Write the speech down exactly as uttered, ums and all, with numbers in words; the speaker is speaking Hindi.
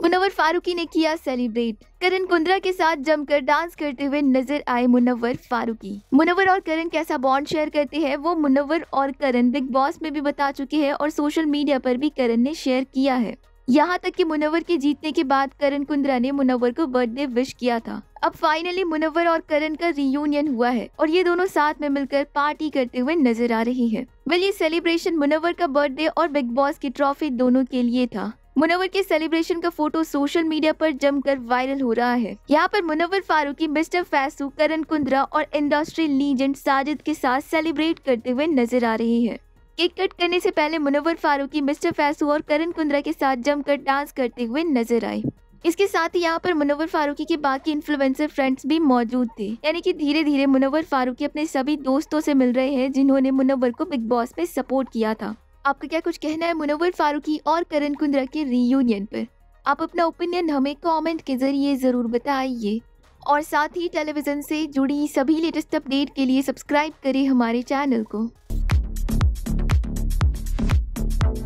मुनव्वर फारूकी ने किया सेलिब्रेट। करण कुंद्रा के साथ जमकर डांस करते हुए नजर आए मुनव्वर फारूकी। मुनव्वर और करण कैसा बॉन्ड शेयर करते हैं वो मुनव्वर और करण बिग बॉस में भी बता चुके हैं और सोशल मीडिया पर भी करण ने शेयर किया है। यहाँ तक कि मुनव्वर के जीतने के बाद करण कुंद्रा ने मुनव्वर को बर्थडे विश किया था। अब फाइनली मुनव्वर और करण का रियूनियन हुआ है और ये दोनों साथ में मिलकर पार्टी करते हुए नजर आ रही है। वेल ये सेलिब्रेशन मुनव्वर का बर्थडे और बिग बॉस की ट्रॉफी दोनों के लिए था। मुनव्वर के सेलिब्रेशन का फोटो सोशल मीडिया पर जमकर वायरल हो रहा है। यहाँ पर मुनव्वर फारूकी, मिस्टर फैसू, करण कुंद्रा और इंडस्ट्री लीजेंड साजिद के साथ सेलिब्रेट करते हुए नजर आ रही है। केक कट करने से पहले मुनव्वर फारूकी, मिस्टर फैसू और करण कुंद्रा के साथ जमकर डांस करते हुए नजर आए। इसके साथ ही यहाँ पर मुनव्वर फारूकी के बाकी इन्फ्लुएंसर फ्रेंड्स भी मौजूद थे। यानी कि धीरे धीरे मुनव्वर फारूकी अपने सभी दोस्तों से मिल रहे हैं जिन्होंने मुनव्वर को बिग बॉस में सपोर्ट किया था। आपका क्या कुछ कहना है मुनव्वर फारूकी और करण कुंद्रा के रीयूनियन पर? आप अपना ओपिनियन हमें कमेंट के जरिए जरूर बताइए और साथ ही टेलीविजन से जुड़ी सभी लेटेस्ट अपडेट के लिए सब्सक्राइब करें हमारे चैनल को।